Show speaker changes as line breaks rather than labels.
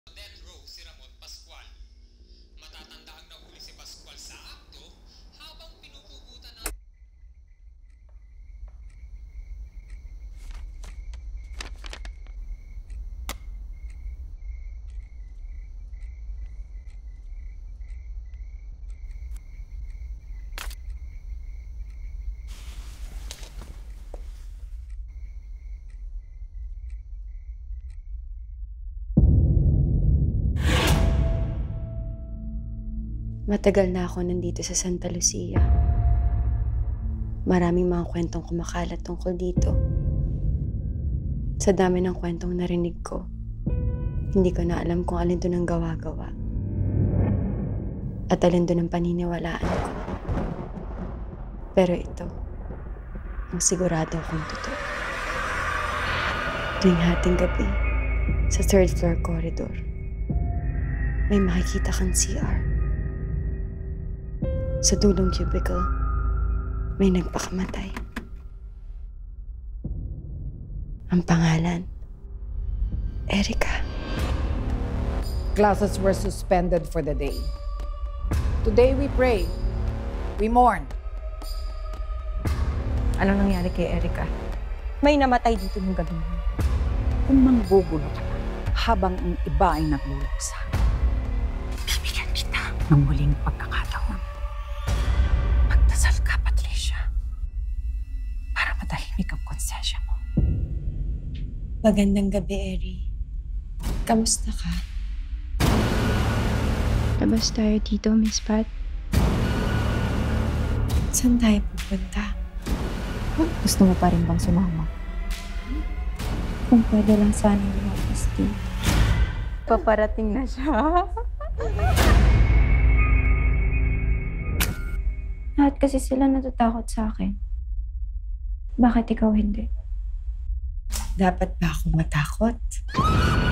Death row si Ramon Pascual. Matatanda ang nahuli si Pascual sa akto habang pinupugutan ng...
Matagal na ako nandito sa Santa Lucia. Maraming mga kwentong kumakalat tungkol dito. Sa dami ng kwentong narinig ko, hindi ko na alam kung alin doon ang gawa-gawa. At alin doon ang paniniwalaan ko. Pero ito, ang sigurado akong totoo. Tuwing hating gabi, sa third floor corridor, may makikita kang CR. Sa dulong cubicle, may nagpakamatay. Ang pangalan, Erica.
Classes were suspended for the day. Today we pray. We mourn.
Anong nangyari kay Erica? May namatay dito ng gabi.
Kung manggugulo ka na habang ang iba ay nagluluksa, bibigyan kita ng muling pagkakataon. Magdasal ka, Patricia, para matahimik ang konsensya mo.
Magandang gabi, Eri. Kamusta ka?
Labas tayo dito, Miss Pat.
Saan tayo pupunta?
Gusto mo pa rin bang sumama? Kung pwede lang sana lumabas dito. Paparating na siya. Lahat kasi sila natatakot sa akin. Bakit ikaw hindi?
Dapat ba ako matakot?